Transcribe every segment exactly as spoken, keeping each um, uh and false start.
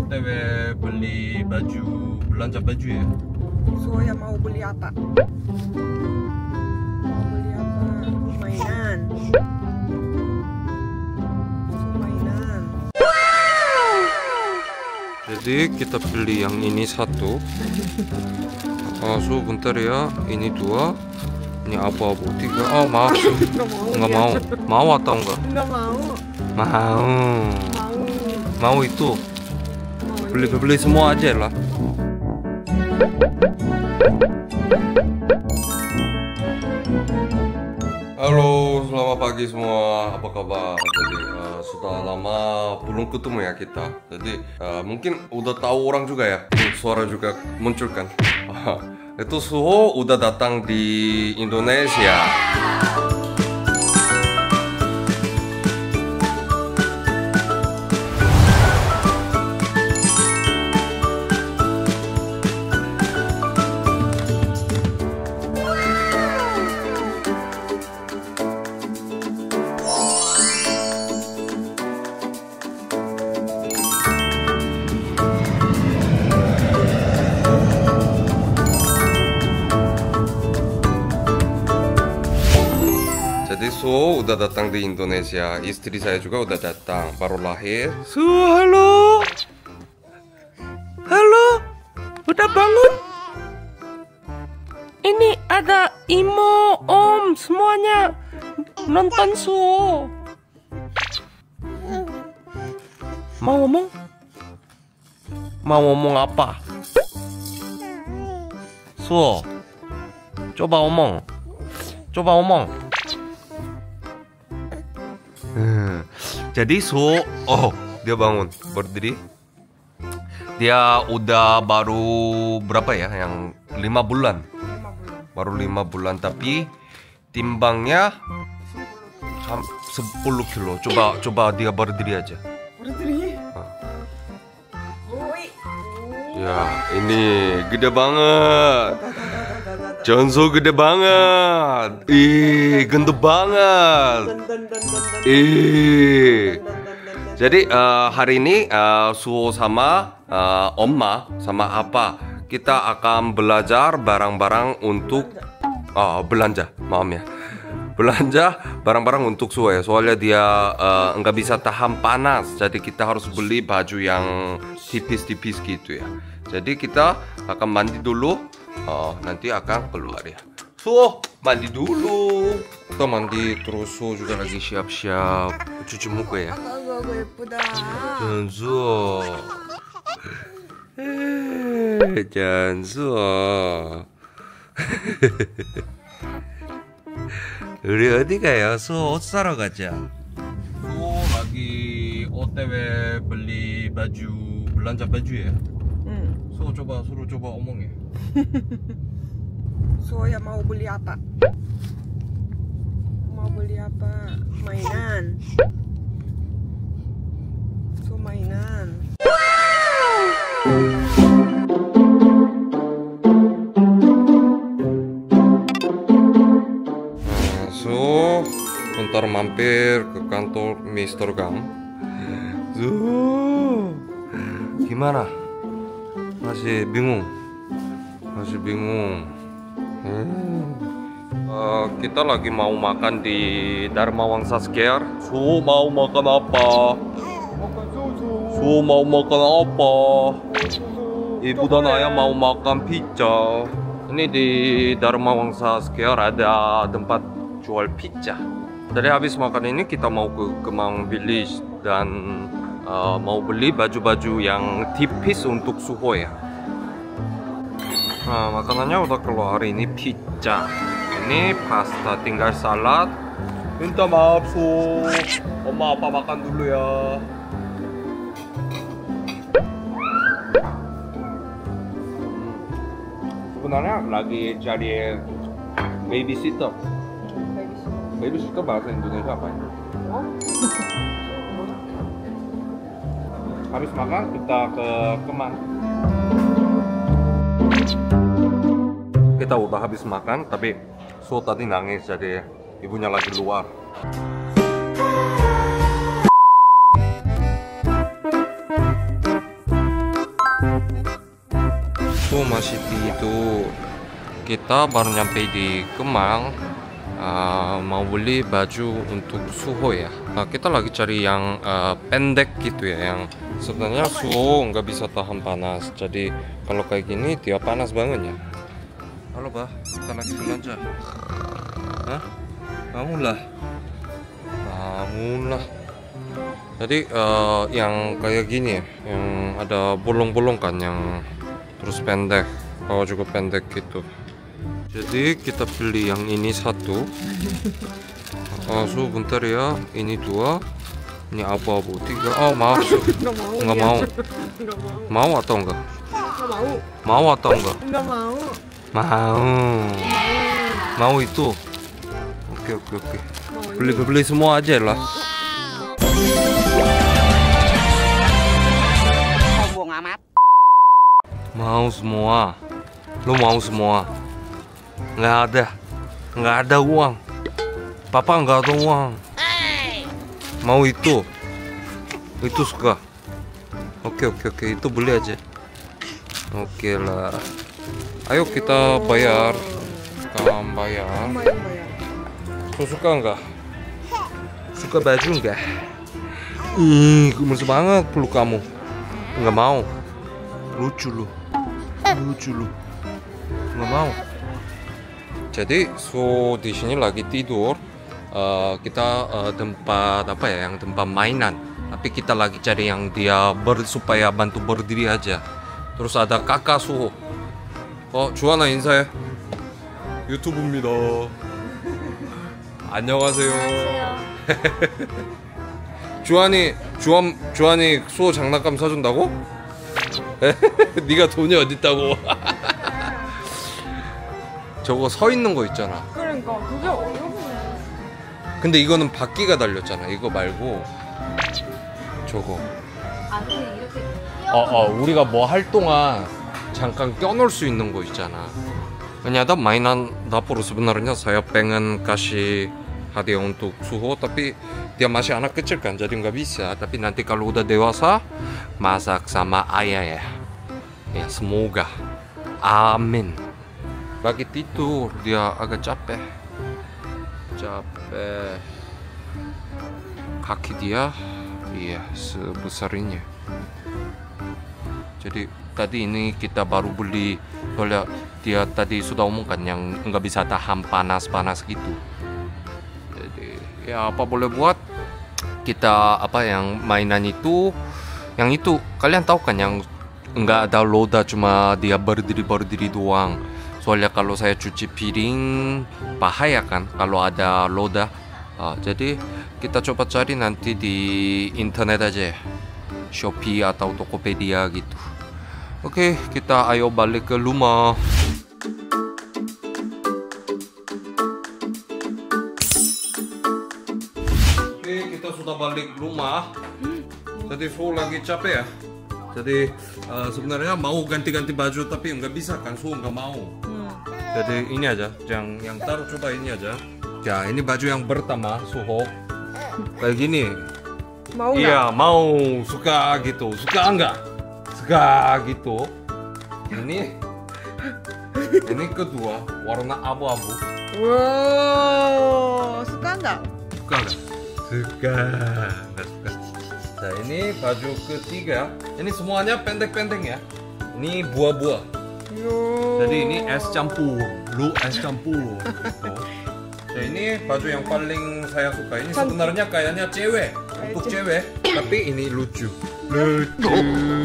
O T W beli baju, belanja baju ya. Soya mau beli apa? Mau beli apa? Mainan. Mainan. Jadi kita pilih yang ini satu. Oh, so bentar ya. Ini dua. Ini apa bu? Tiga. Oh maaf. Nggak mau. Nggak ya. mau. Mau atau enggak? Nggak mau. Mau. Mau. Mau itu. Mau Beli itu. beli semua aja lah. Halo, selamat pagi semua. Apa kabar? Jadi uh, sudah lama belum ketemu ya kita. Jadi uh, mungkin udah tahu orang juga ya. Suara juga muncul kan. Itu Suho udah datang di Indonesia. Jadi Su udah datang di Indonesia, istri saya juga udah datang, baru lahir. Su, halo, halo, udah bangun? Ini ada Imo, Om, semuanya nonton Su. Mau ngomong? Mau ngomong apa? Su, coba ngomong, coba ngomong. Hmm. Jadi Su, oh dia bangun berdiri. Dia udah baru berapa ya? Yang lima bulan. Lima bulan. Baru lima bulan tapi timbangnya sepuluh kilo. Coba coba dia berdiri aja. Berdiri. Ah. Woi. Ya ini gede banget. Jonzo gede banget. Ih, gendut banget. Dan dan dan dan dan. Ih. Dan, dan, dan, dan. Jadi uh, hari ini uh, Suho sama uh, Oma sama apa kita akan belajar barang-barang untuk uh, belanja, maaf ya, belanja barang-barang untuk Suho ya. Soalnya dia uh, nggak bisa tahan panas, jadi kita harus beli baju yang tipis-tipis gitu ya. Jadi kita akan mandi dulu, uh, nanti akan keluar ya. Suho mandi dulu. Kita mandi terus Suho juga lagi siap-siap cuci muka ya. 아이고 예쁘다. 전수. 전수. 우리 어디 가요? 수 옷 사러 가자. 수 lagi O T W beli baju, belanja baju ya. 응. 수 coba suruh coba omongnya. Soya mau beli apa? Mau beli apa? Mainan. So mainan. Nah, so bentar mampir ke kantor Mister Gam. So gimana? Masih bingung? Masih bingung? Hmm. Uh, kita lagi mau makan di Dharma Wangsa Square. Su mau makan apa? Su mau makan apa? Ibu dan ayah mau makan pizza. Ini di Dharma Wangsa Square ada tempat jual pizza. Dari habis makan ini kita mau ke Kemang Village dan uh, mau beli baju-baju yang tipis untuk Suho ya. Nah, makanannya udah keluar. Ini pizza, ini pasta, tinggal salad. Minta maaf Su, Oma apa makan dulu ya. Sebenarnya lagi cari babysitter. Babysitter bahasa Indonesia apa ya? Habis makan kita ke Kemang. Kita udah habis makan, tapi Su tadi nangis, jadi ibunya lagi luar. Su masih tidur. Kita baru nyampe di Kemang, uh, mau beli baju untuk Suho ya. Nah, kita lagi cari yang uh, pendek gitu ya, yang sebenarnya Suho nggak bisa tahan panas. Jadi kalau kayak gini dia panas banget ya. Halo bah, kita lagi belanja. Hah? Bangunlah, bangunlah. Jadi uh, yang kayak gini ya, yang ada bolong-bolong kan, yang terus pendek, bawah juga pendek gitu. Jadi kita pilih yang ini satu. Uh, so bentar ya, ini dua, ini abu-abu tiga. Oh maaf, so. Nggak mau. Nggak ya. mau. Nggak mau. Mau atau enggak? Nggak mau. Mau atau enggak? Nggak mau. Mau. Mau itu. Oke oke oke. Mau ini. Beli beli semua aja lah. Sombong amat. Mau semua. Lu mau semua. Nggak ada. Nggak ada uang. Papa nggak ada uang. Mau itu. Itu suka. Oke oke oke, itu beli aja. Oke lah. Ayo kita bayar. Kamu bayar. Mama yang bayar. Kau suka nggak? Suka baju nggak? Ih, gemes banget peluk kamu. Nggak mau. Lucu lu. Lucu lu. Nggak mau. Jadi so di sini lagi tidur. Uh, kita uh, tempat apa ya? Yang tempat mainan. Tapi kita lagi cari yang dia ber, supaya bantu berdiri aja. Terus ada kakak Suho. 어, 주하나 인사해. 유튜브입니다. 안녕하세요. 주한이 주한 주한이 수호 장난감 사준다고? 네가 돈이 어딨다고? 저거 서 있는 거 있잖아. 그러니까 그게 어려워. 근데 이거는 바퀴가 달렸잖아. 이거 말고 저거. 아 근데 이렇게 어, 어, 우리가 뭐 할 동안 잠깐 껴놓을 수 있는 거 있잖아. Ternyata mainan dapur sebenarnya saya pengen kasih hadiah untuk Suho, tapi dia masih anak kecil kan, jadi nggak bisa. Tapi nanti kalau udah dewasa, masak sama ayah ya. Ya semoga. Amin. Lagi tidur, dia agak capek. Capek. Kaki dia, iya sebesar ini. Jadi tadi ini kita baru beli, soalnya dia tadi sudah omongkan yang nggak bisa tahan panas-panas gitu. Jadi ya apa boleh buat, kita apa yang mainan itu, yang itu kalian tahu kan yang nggak ada loda, cuma dia berdiri-berdiri doang. Soalnya kalau saya cuci piring bahaya kan kalau ada loda. Uh, jadi kita coba cari nanti di internet aja ya, Shopee atau Tokopedia gitu. Oke, kita ayo balik ke rumah. Oke, kita sudah balik rumah. Jadi Su lagi capek ya. Jadi uh, sebenarnya mau ganti-ganti baju tapi nggak bisa kan, Su nggak mau. Jadi ini aja, yang yang taruh coba ini aja. Ya ini baju yang pertama Suho. Kayak gini. Mau nggak? Iya mau, suka gitu, suka enggak? Suka gitu. Ini, ini kedua warna abu-abu. Wow, suka nggak? Suka enggak? Suka, enggak suka. Nah ini baju ketiga. Ini semuanya pendek-pendek ya. Ini buah-buah. Yo. Jadi ini es campur, lu es campur. Gitu. Nah, ini baju yang paling saya suka. Ini sebenarnya kayaknya cewek, untuk cewek, tapi ini lucu. Lucu.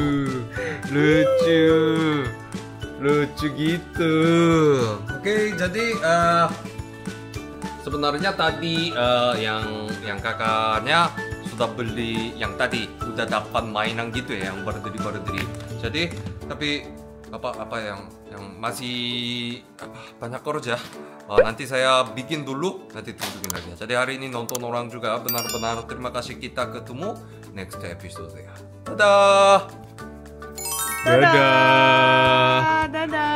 Lucu. Lucu gitu. Oke, jadi uh, sebenarnya tadi uh, yang yang kakaknya sudah beli yang tadi udah dapat mainan gitu ya, yang berdiri-berdiri. Jadi tapi apa apa yang yang masih apa, banyak kerja. Uh, nanti saya bikin dulu, nanti tunjukin lagi. Jadi hari ini nonton orang juga benar-benar terima kasih, kita ketemu next episode ya. Dadah. Dadah. Dadah.